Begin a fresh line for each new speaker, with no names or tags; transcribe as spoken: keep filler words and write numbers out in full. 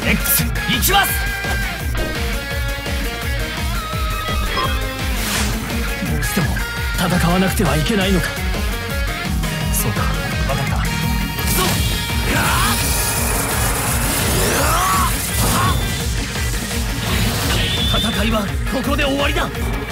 X 行きます。どうしても戦わなくてはいけないのか。そうか、分かった。行くぞ。戦いはここで終わりだ。